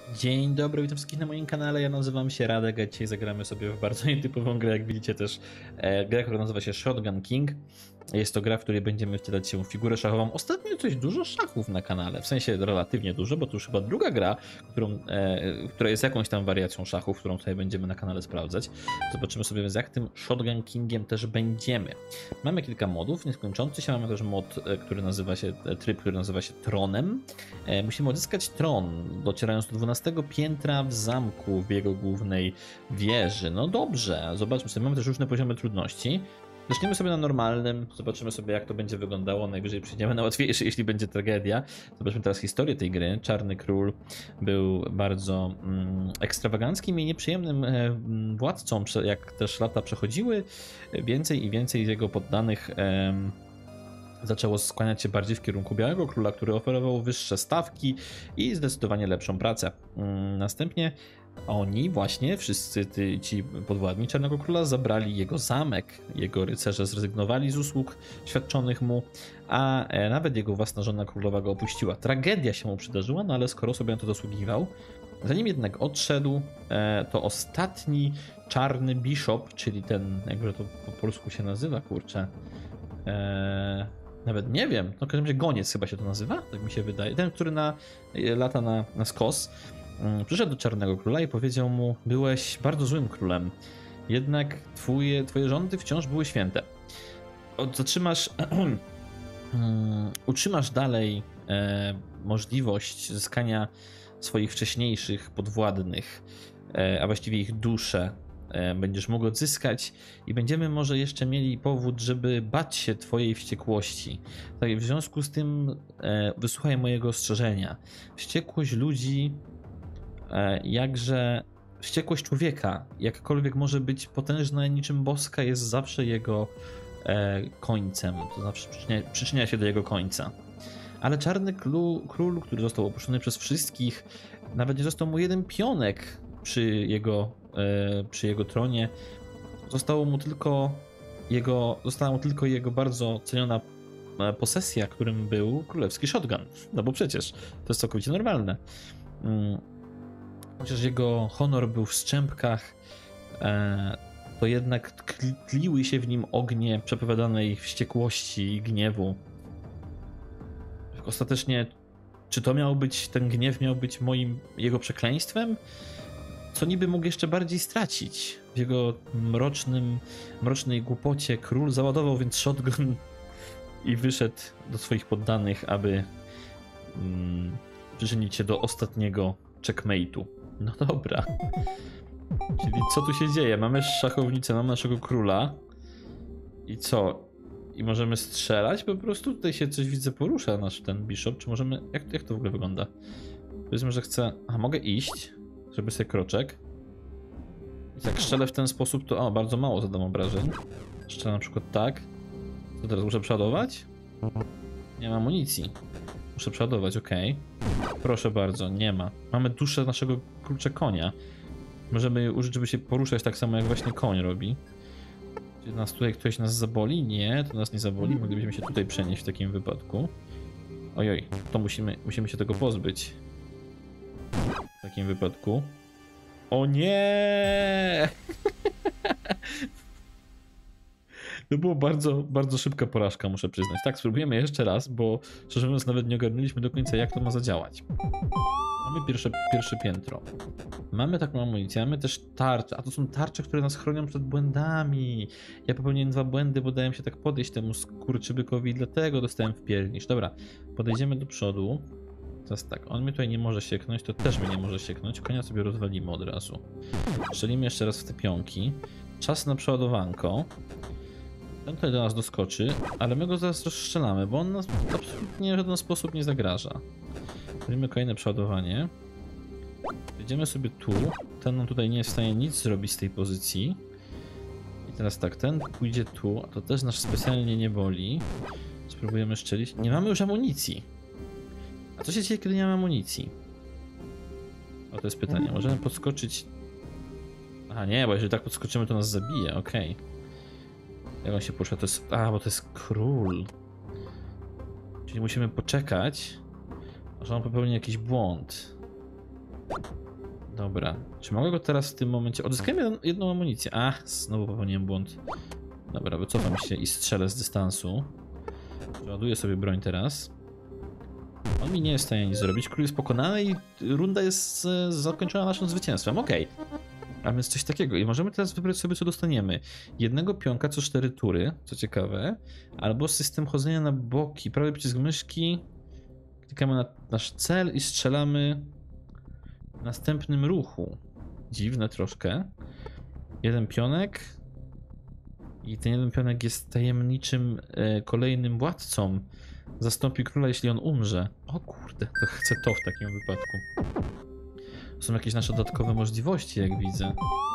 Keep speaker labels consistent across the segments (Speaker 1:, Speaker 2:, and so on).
Speaker 1: Dzień dobry, witam wszystkich na moim kanale, ja nazywam się Radek, a dzisiaj zagramy sobie w bardzo nietypową grę, jak widzicie też grę, która nazywa się Shotgun King. Jest to gra, w której będziemy wcielać się w figurę szachową. Ostatnio coś dużo szachów na kanale, w sensie relatywnie dużo, bo to już chyba druga gra, która jest jakąś tam wariacją szachów, którą tutaj będziemy na kanale sprawdzać. Zobaczymy sobie, z jak tym Shotgun Kingiem też będziemy. Mamy kilka modów, nieskończący się, mamy też mod, tryb, który nazywa się Tronem. Musimy odzyskać tron, docierając do 12 piętra w zamku w jego głównej wieży. No dobrze, zobaczmy sobie, mamy też różne poziomy trudności. Zaczniemy sobie na normalnym, zobaczymy sobie, jak to będzie wyglądało. Najwyżej przyjdziemy na łatwiejszy, jeśli będzie tragedia. Zobaczmy teraz historię tej gry. Czarny Król był bardzo ekstrawaganckim i nieprzyjemnym władcą, jak też lata przechodziły. Więcej i więcej z jego poddanych zaczęło skłaniać się bardziej w kierunku Białego Króla, który oferował wyższe stawki i zdecydowanie lepszą pracę. Następnie oni właśnie, wszyscy ci podwładni Czarnego Króla, zabrali jego zamek. Jego rycerze zrezygnowali z usług świadczonych mu, a nawet jego własna żona królowa go opuściła. Tragedia się mu przydarzyła, no ale skoro sobie na to zasługiwał. Zanim jednak odszedł, to ostatni czarny bishop, czyli ten, jakże to po polsku się nazywa, kurczę, nawet nie wiem, no w każdym razie goniec chyba się to nazywa, tak mi się wydaje, ten, który lata na skos, przyszedł do Czarnego Króla i powiedział mu: byłeś bardzo złym królem, jednak twoje rządy wciąż były święte. Utrzymasz dalej możliwość zyskania swoich wcześniejszych podwładnych, a właściwie ich dusze będziesz mógł odzyskać i będziemy może jeszcze mieli powód, żeby bać się twojej wściekłości. Tak, w związku z tym wysłuchaj mojego ostrzeżenia. Wściekłość ludzi, wściekłość człowieka, jakkolwiek może być potężna niczym boska, jest zawsze jego końcem, to zawsze przyczynia się do jego końca. Ale Czarny Król, który został opuszczony przez wszystkich, nawet nie został mu jeden pionek przy jego tronie, została mu tylko jego bardzo ceniona posesja, którym był królewski shotgun. No bo przecież to jest całkowicie normalne. Chociaż jego honor był w strzępkach, to jednak tliły się w nim ognie przepowiadanej wściekłości i gniewu. Ostatecznie, czy ten gniew miał być jego przekleństwem? Co niby mógł jeszcze bardziej stracić? W jego mrocznej głupocie król załadował więc shotgun i wyszedł do swoich poddanych, aby przyczynić się do ostatniego checkmate'u. No dobra. Czyli co tu się dzieje? Mamy szachownicę, mamy naszego króla. I co? I możemy strzelać? Po prostu tutaj się coś, widzę, porusza ten bishop. Czy możemy... Jak to w ogóle wygląda? Powiedzmy, że chcę... A mogę iść? Zrobię sobie kroczek. I jak strzelę w ten sposób, to... O, bardzo mało zadam obrażeń. Strzelę na przykład tak. To teraz muszę przeładować? Nie ma amunicji. Muszę przeładować, ok. Proszę bardzo, nie ma. Mamy duszę naszego konia. Możemy je użyć, żeby się poruszać tak samo, jak właśnie koń robi. Czy tutaj ktoś nas zaboli? Nie, to nas nie zaboli. Moglibyśmy się tutaj przenieść w takim wypadku. Ojoj, to musimy się tego pozbyć. W takim wypadku. O nie! To było bardzo, bardzo szybka porażka, muszę przyznać. Tak, spróbujemy jeszcze raz, bo szczerze mówiąc nawet nie ogarnęliśmy do końca, jak to ma zadziałać. Mamy pierwsze piętro. Mamy taką amunicję, mamy też tarcze, a to są tarcze, które nas chronią przed błędami. Ja popełniłem 2 błędy, bo dałem się tak podejść temu skurczybykowi, dlatego dostałem w piernicz. Dobra, podejdziemy do przodu. Teraz tak, on mnie tutaj nie może sieknąć, to też mnie nie może sieknąć. Konia sobie rozwalimy od razu. Strzelimy jeszcze raz w te pionki. Czas na przeładowanko. Ten tutaj do nas doskoczy, ale my go zaraz rozstrzelamy, bo on nas absolutnie w żaden sposób nie zagraża. Robimy kolejne przeładowanie. Jedziemy sobie tu. Ten nam tutaj nie jest w stanie nic zrobić z tej pozycji. I teraz tak, ten pójdzie tu, a to też nas specjalnie nie boli. Spróbujemy strzelić. Nie mamy już amunicji. A co się dzieje, kiedy nie mamy amunicji? O, to jest pytanie. Możemy podskoczyć... Aha, nie, bo jeżeli tak podskoczymy, to nas zabije, okej. Jak on się porusza? To jest... A, bo to jest król. Czyli musimy poczekać, aż on popełni jakiś błąd. Dobra, czy mogę go teraz w tym momencie... Odzyskałem jedną amunicję. Ach, znowu popełniłem błąd. Dobra, wycofam się i strzelę z dystansu. Przeładuję sobie broń teraz. On mi nie jest w stanie nic zrobić. Król jest pokonany i runda jest zakończona naszym zwycięstwem. Okej. A więc coś takiego. I możemy teraz wybrać sobie, co dostaniemy. Jednego pionka co 4 tury, co ciekawe. Albo system chodzenia na boki. Prawy przycisk myszki. Klikamy na nasz cel i strzelamy w następnym ruchu. Dziwne troszkę. Jeden pionek. I ten jeden pionek jest tajemniczym kolejnym władcą. Zastąpi króla, jeśli on umrze. O kurde, to chcę to w takim wypadku. Są jakieś nasze dodatkowe możliwości, jak widzę.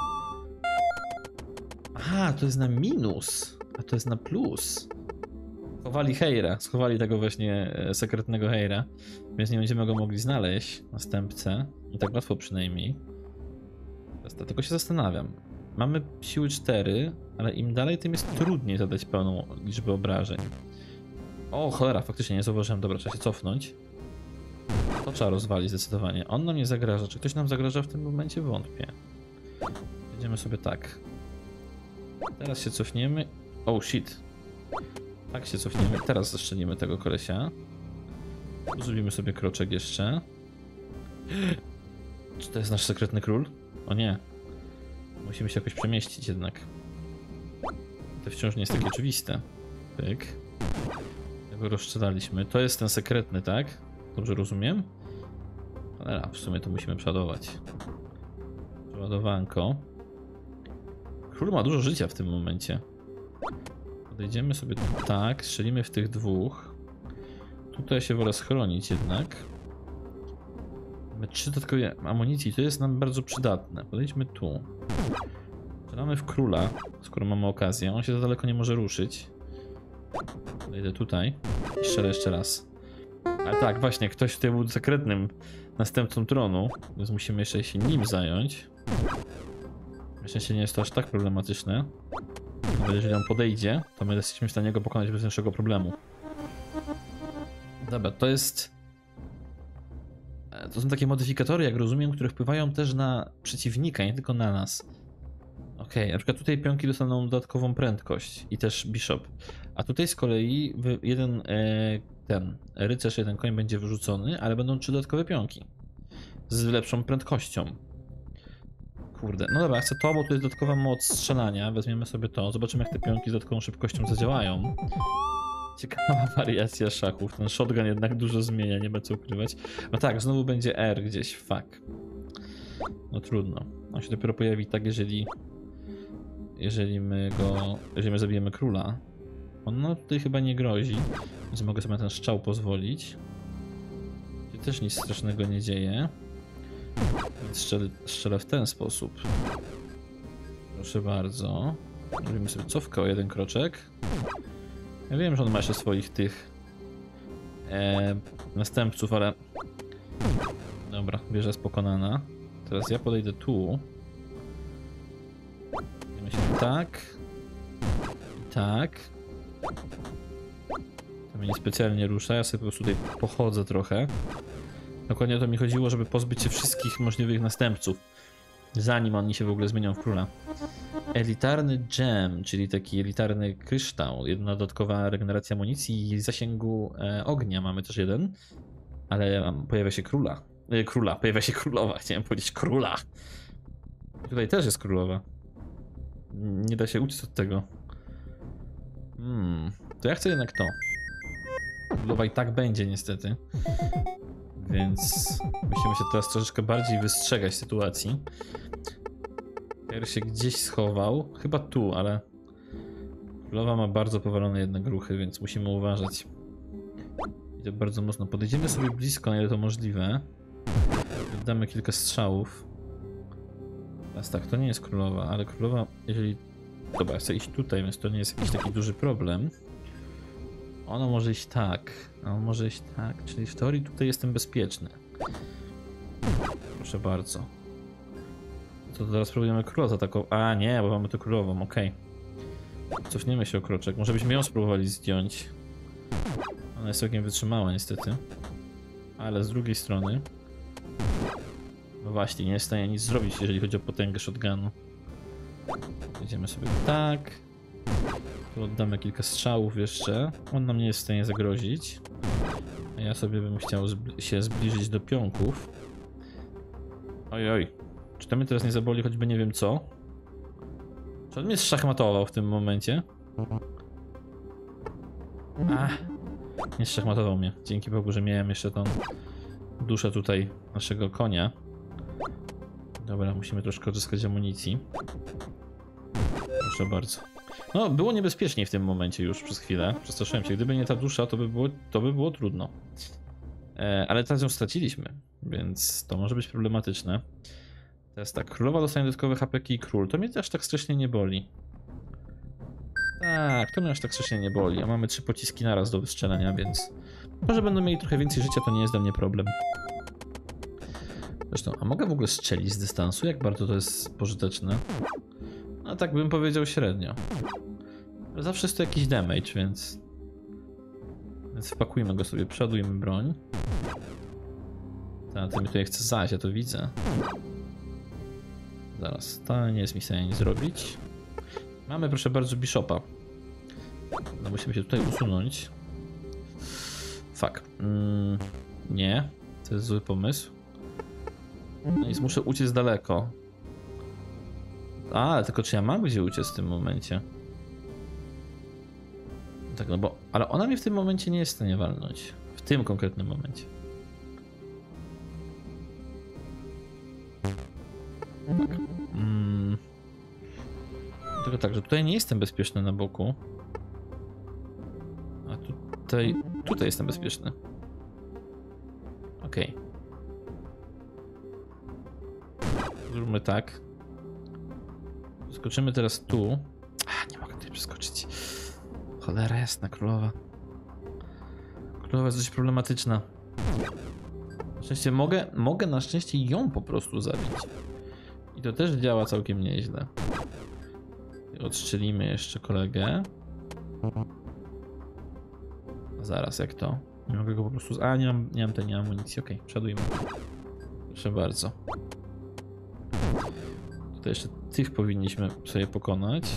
Speaker 1: Aha, to jest na minus, a to jest na plus. Schowali Heira, schowali tego właśnie sekretnego Heira, więc nie będziemy go mogli znaleźć, następcę. Nie tak łatwo przynajmniej. Dlatego się zastanawiam. Mamy siły 4, ale im dalej, tym jest trudniej zadać pełną liczbę obrażeń. O cholera, faktycznie nie zauważyłem. Dobra, trzeba się cofnąć. To trzeba rozwalić zdecydowanie. On nam nie zagraża. Czy ktoś nam zagraża w tym momencie? Wątpię. Jedziemy sobie tak. Teraz się cofniemy. Oh shit. Tak się cofniemy. Teraz zastrzelimy tego kolesia. Zrobimy sobie kroczek jeszcze. Czy to jest nasz sekretny król? O nie. Musimy się jakoś przemieścić jednak. To wciąż nie jest takie oczywiste. Pyk. Tego rozstrzelaliśmy. To jest ten sekretny, tak? Dobrze rozumiem? Ale w sumie to musimy przeładować. Przeładowanko. Król ma dużo życia w tym momencie. Podejdziemy sobie tak, strzelimy w tych dwóch. Tutaj się wolę schronić jednak. Mamy 3 dodatkowe amunicji, to jest nam bardzo przydatne. Podejdźmy tu. Strzelamy w króla, skoro mamy okazję. On się za daleko nie może ruszyć. Podejdę tutaj i strzelę jeszcze raz. Ale tak, właśnie, ktoś tutaj był sekretnym następcą tronu, więc musimy jeszcze się nim zająć. Na szczęście nie jest to aż tak problematyczne. Nawet jeżeli on podejdzie, to my jesteśmy w stanie go pokonać bez większego problemu. Dobra, to są takie modyfikatory, jak rozumiem, które wpływają też na przeciwnika, nie tylko na nas. Okej, na przykład tutaj pionki dostaną dodatkową prędkość i też bishop. A tutaj z kolei ten rycerz, jeden koń będzie wyrzucony, ale będą 3 dodatkowe pionki. Z lepszą prędkością. Kurde, no dobra, chcę to, bo tu jest dodatkowa moc strzelania. Weźmiemy sobie to, zobaczymy jak te pionki z dodatkową szybkością zadziałają. Ciekawa wariacja szachów. Ten shotgun jednak dużo zmienia, nie ma co ukrywać. No tak, znowu będzie R gdzieś, fuck. No trudno. On się dopiero pojawi tak, jeżeli my zabijemy króla. On no tutaj chyba nie grozi, więc mogę sobie na ten strzał pozwolić. Tu też nic strasznego nie dzieje. Więc strzelę w ten sposób. Proszę bardzo. Robimy sobie cofkę o 1 kroczek. Ja wiem, że on ma jeszcze swoich tych następców, ale... Dobra, wieża jest pokonana. Teraz ja podejdę tu. Myślę tak. I tak. To mnie niespecjalnie rusza, ja sobie po prostu tutaj pochodzę trochę. Dokładnie o to mi chodziło, żeby pozbyć się wszystkich możliwych następców, zanim oni się w ogóle zmienią w króla. Elitarny gem, czyli taki elitarny kryształ. Jedna dodatkowa regeneracja amunicji i zasięgu ognia mamy też jeden. Ale pojawia się pojawia się królowa, chciałem powiedzieć króla. Tutaj też jest królowa. Nie da się uciec od tego. To ja chcę jednak to. Królowa i tak będzie niestety. Więc musimy się teraz troszeczkę bardziej wystrzegać sytuacji. Her się gdzieś schował. Chyba tu, ale... Królowa ma bardzo powalone jednak ruchy, więc musimy uważać. I to bardzo mocno. Podejdziemy sobie blisko, na ile to możliwe. Damy kilka strzałów. Teraz tak, to nie jest królowa, ale królowa, jeżeli... Dobra, chcę iść tutaj, więc to nie jest jakiś taki duży problem. Ono może iść tak, a on może iść tak, czyli w teorii tutaj jestem bezpieczny. Proszę bardzo. To teraz spróbujemy króla zaatakować. A nie, bo mamy tu królową, okej. Cofniemy się o kroczek, może byśmy ją spróbowali zdjąć. Ona jest całkiem wytrzymała niestety. Ale z drugiej strony... Właśnie, nie jest w stanie nic zrobić, jeżeli chodzi o potęgę shotgunu. Jedziemy sobie tak. Tu oddamy kilka strzałów jeszcze. On nam nie jest w stanie zagrozić. A ja sobie bym chciał się zbliżyć do pionków. Oj. Czy to mnie teraz nie zaboli, choćby nie wiem co? Czy on mnie zszachmatował w tym momencie? Nie zszachmatował mnie. Dzięki Bogu, że miałem jeszcze tą duszę tutaj naszego konia. Dobra, musimy troszkę odzyskać amunicji. Proszę bardzo. No, było niebezpieczniej w tym momencie już przez chwilę. Przestraszyłem się. Gdyby nie ta dusza, to by było trudno. Ale teraz ją straciliśmy, więc to może być problematyczne. Teraz tak, królowa dostanie dodatkowe HP i król. To mnie aż tak strasznie nie boli. Tak, to mnie aż tak strasznie nie boli. A mamy 3 pociski naraz do wystrzelenia, więc... Może będą mieli trochę więcej życia, to nie jest dla mnie problem. Zresztą, a mogę w ogóle strzelić z dystansu? Jak bardzo to jest pożyteczne? No tak bym powiedział średnio. Ale zawsze jest to jakiś damage, więc wpakujmy go sobie, przodujmy broń. Ty mi tutaj chce zaś, ja to widzę. Zaraz, to nie jest mi w stanie nic zrobić. Mamy, proszę bardzo, bishopa. No musimy się tutaj usunąć. Fuck. Nie, to jest zły pomysł. No i muszę uciec daleko. Ale tylko czy ja mam gdzie uciec w tym momencie? Tak, no bo... Ale ona mnie w tym momencie nie jest w stanie walnąć. W tym konkretnym momencie. Tak. Tylko tak, że tutaj nie jestem bezpieczny na boku. A tutaj jestem bezpieczny. Okej. Zróbmy tak. Skoczymy teraz tu. Nie mogę tutaj przeskoczyć. Cholera jasna, królowa. Królowa jest dość problematyczna. Na szczęście mogę na szczęście ją po prostu zabić. I to też działa całkiem nieźle. Odstrzelimy jeszcze kolegę. Zaraz, jak to? Nie mogę go po prostu... nie mam amunicji. Okej, przodujmy. Proszę bardzo. Tutaj jeszcze tych powinniśmy sobie pokonać.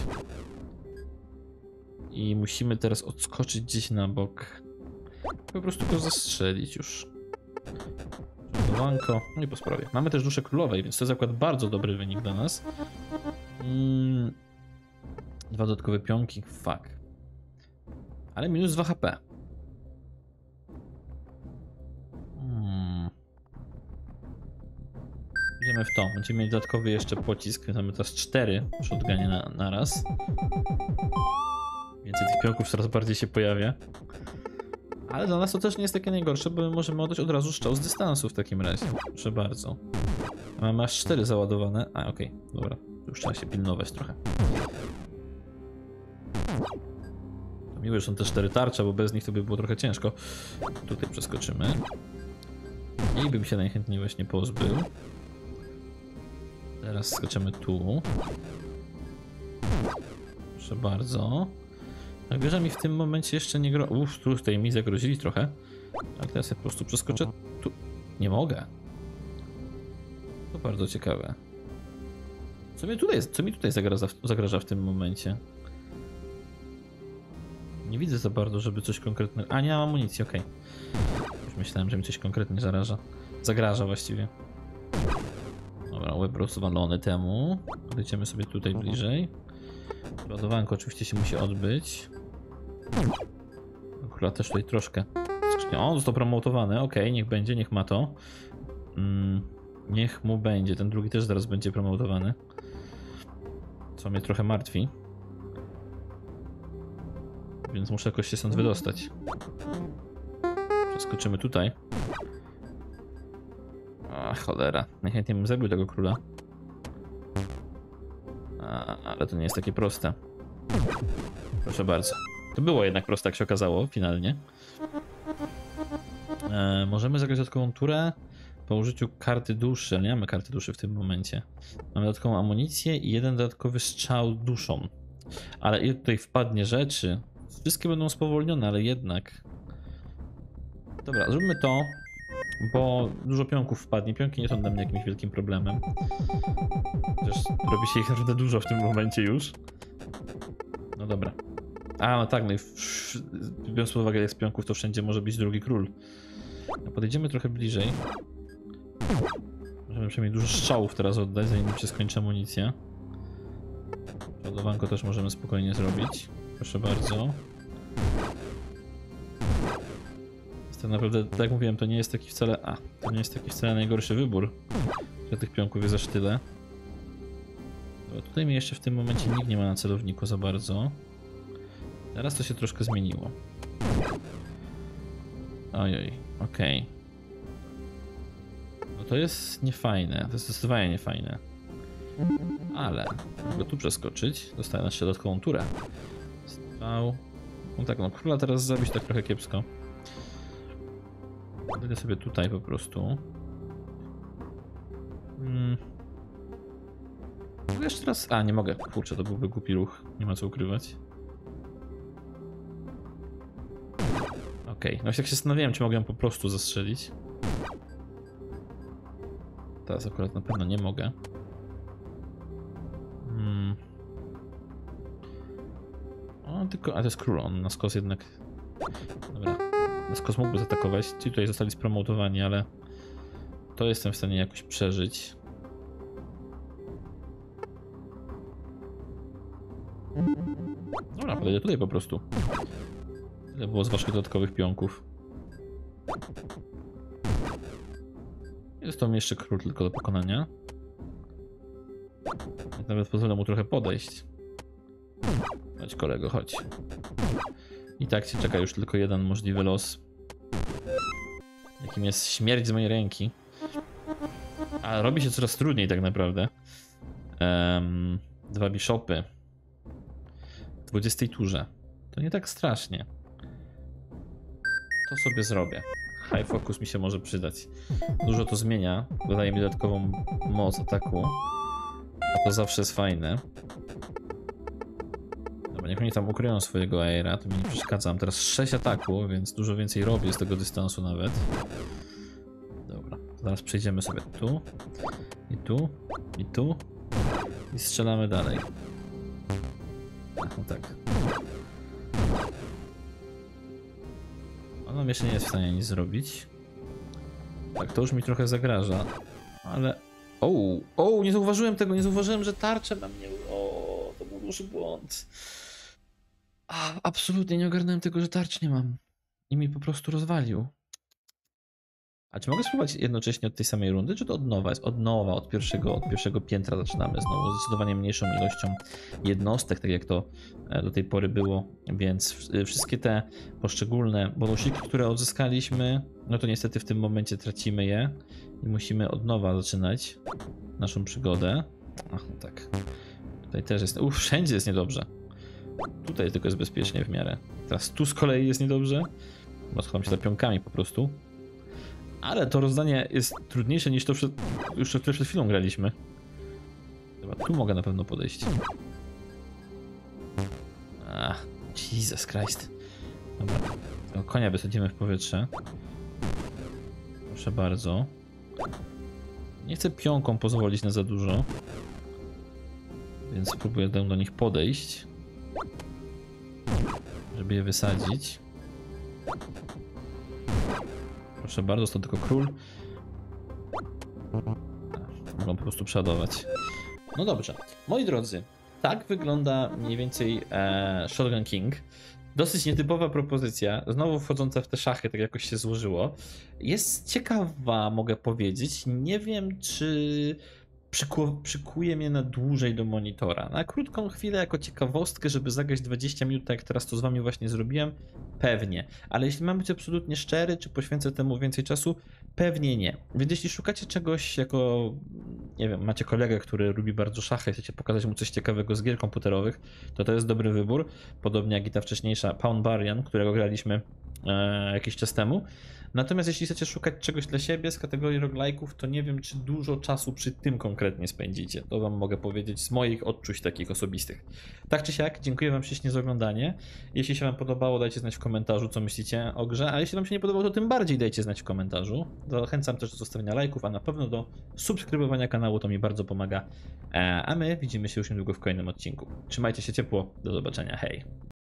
Speaker 1: I musimy teraz odskoczyć gdzieś na bok. Po prostu go zastrzelić już. Przodowanko. No i po sprawie. Mamy też duszę królowej, więc to jest akurat bardzo dobry wynik dla nas. 2 dodatkowe pionki. Fuck. Ale minus 2 HP. Idziemy w to. Będziemy mieli dodatkowy jeszcze pocisk, więc mamy teraz 4 shotgunie na raz. Więcej tych pionków coraz bardziej się pojawia. Ale dla nas to też nie jest takie najgorsze, bo my możemy oddać od razu strzał z dystansu w takim razie. Proszę bardzo. Mamy aż 4 załadowane. Okej, dobra. Już trzeba się pilnować trochę. To miłe, że są te 4 tarcze, bo bez nich to by było trochę ciężko. Tutaj przeskoczymy. I bym się najchętniej właśnie pozbył. Teraz skoczymy tu. Proszę bardzo. Najwyżej mi w tym momencie jeszcze nie grozi. Tutaj mi zagrozili trochę. Ale teraz ja po prostu przeskoczę tu. Nie mogę. To bardzo ciekawe. Co mi tutaj zagraża w tym momencie? Nie widzę za bardzo, żeby coś konkretnego... nie mam amunicji, okej. Już myślałem, że mi coś konkretnie zagraża właściwie. Dobra, łeb rozwalony temu. Podejdziemy sobie tutaj bliżej. Ładowanko oczywiście się musi odbyć. Akurat też tutaj troszkę. O, został promotowany. Okej, niech będzie, niech ma to. Niech mu będzie. Ten drugi też zaraz będzie promotowany. Co mnie trochę martwi. Więc muszę jakoś się stąd wydostać. Przeskoczymy tutaj. Cholera. Najchętniej bym zabił tego króla. Ale to nie jest takie proste. Proszę bardzo. To było jednak proste, jak się okazało, finalnie. Możemy zagrać dodatkową turę po użyciu karty duszy, ale nie mamy karty duszy w tym momencie. Mamy dodatkową amunicję i 1 dodatkowy strzał duszą. Ale ile tutaj wpadnie rzeczy? Wszystkie będą spowolnione, ale jednak. Dobra, zróbmy to. bo dużo pionków wpadnie. Pionki nie są dla mnie jakimś wielkim problemem. Chociaż robi się ich naprawdę dużo w tym momencie już. No dobra. A, no tak, no i biorąc pod uwagę, jak z pionków, to wszędzie może być drugi król. No, podejdziemy trochę bliżej. Możemy przynajmniej dużo strzałów teraz oddać, zanim się skończy amunicja. Ładowanko też możemy spokojnie zrobić. Proszę bardzo. Tak naprawdę, tak jak mówiłem, to nie jest taki wcale... to nie jest taki wcale najgorszy wybór, że tych pionków jest aż tyle. Bo tutaj mnie jeszcze w tym momencie nikt nie ma na celowniku za bardzo. Teraz to się troszkę zmieniło. Ojoj, okej. No to jest niefajne, to jest zdecydowanie niefajne. Ale mogę tu przeskoczyć, dostaję na dodatkową turę. Strzał. No tak, no króla teraz zabić tak trochę kiepsko. Będę sobie tutaj po prostu. Mogę jeszcze raz... nie mogę. Kurczę, to byłby głupi ruch. Nie ma co ukrywać. Okej, no tak się zastanawiałem, czy mogę po prostu zastrzelić. Teraz akurat na pewno nie mogę. O, tylko... to jest król, on na skos jednak... Dobra. Na skos mógłby zaatakować. Ci tutaj zostali spromotowani, ale... To jestem w stanie jakoś przeżyć. Dobra, podejdę tutaj po prostu. Tyle było z waszych dodatkowych pionków. Jest to mi jeszcze król tylko do pokonania. Nawet pozwolę mu trochę podejść. Chodź kolego, chodź. I tak cię czeka już tylko jeden możliwy los. Jakim jest śmierć z mojej ręki. A robi się coraz trudniej tak naprawdę. 2 bishopy. W 20 turze. To nie tak strasznie. To sobie zrobię. High focus mi się może przydać. Dużo to zmienia. Dodaje mi dodatkową moc ataku. A to zawsze jest fajne. Dobra, niech oni tam ukryją swojego aera, to mi nie przeszkadza. Mam teraz 6 ataku, więc dużo więcej robię z tego dystansu nawet. Dobra, zaraz przejdziemy sobie tu. I tu. I tu. I strzelamy dalej. No tak. On nam jeszcze nie jest w stanie nic zrobić. Tak, to już mi trochę zagraża. Ale... O, nie zauważyłem tego, nie zauważyłem, że tarczę na mnie... O, to był duży błąd. Absolutnie nie ogarnąłem tego, że tarcz nie mam. I mi po prostu rozwalił. A czy mogę spróbować jednocześnie od tej samej rundy, czy to od nowa? Jest od nowa, od pierwszego piętra zaczynamy znowu. Zdecydowanie mniejszą ilością jednostek, tak jak to do tej pory było. Więc wszystkie te poszczególne bonusiki, które odzyskaliśmy, no to niestety w tym momencie tracimy je. I musimy od nowa zaczynać naszą przygodę. Ach, no tak. Tutaj też jest... wszędzie jest niedobrze. Tutaj tylko jest bezpiecznie w miarę. Teraz tu z kolei jest niedobrze. Bo schowam się za pionkami po prostu. Ale to rozdanie jest trudniejsze niż to, już które przed chwilą graliśmy. Dobra, tu mogę na pewno podejść. Jesus Christ. Dobra, tego konia wysadzimy w powietrze. Proszę bardzo. Nie chcę pionkom pozwolić na za dużo. Więc spróbuję do nich podejść. Żeby je wysadzić. Proszę bardzo, to tylko król. Mogą po prostu przeładować. No dobrze, moi drodzy, tak wygląda mniej więcej Shotgun King. Dosyć nietypowa propozycja, znowu wchodząca w te szachy, tak jakoś się złożyło. Jest ciekawa, mogę powiedzieć. Nie wiem, czy przykuje mnie na dłużej do monitora. Na krótką chwilę, jako ciekawostkę, żeby zagrać 20 minut, tak jak teraz to z wami właśnie zrobiłem, pewnie. Ale jeśli mam być absolutnie szczery, czy poświęcę temu więcej czasu, pewnie nie. Więc jeśli szukacie czegoś jako, nie wiem, macie kolegę, który lubi bardzo szachy, chcecie pokazać mu coś ciekawego z gier komputerowych, to jest dobry wybór. Podobnie jak i ta wcześniejsza Pound Barian, którego graliśmy jakiś czas temu. Natomiast jeśli chcecie szukać czegoś dla siebie z kategorii roguelike'ów, to nie wiem, czy dużo czasu przy tym konkretnie spędzicie. To wam mogę powiedzieć z moich odczuć takich osobistych. Tak czy siak, dziękuję wam ślicznie za oglądanie. Jeśli się wam podobało, dajcie znać w komentarzu, co myślicie o grze, a jeśli wam się nie podobało, to tym bardziej dajcie znać w komentarzu. Zachęcam też do zostawienia lajków, a na pewno do subskrybowania kanału, to mi bardzo pomaga. A my widzimy się już niedługo w kolejnym odcinku. Trzymajcie się ciepło, do zobaczenia, hej!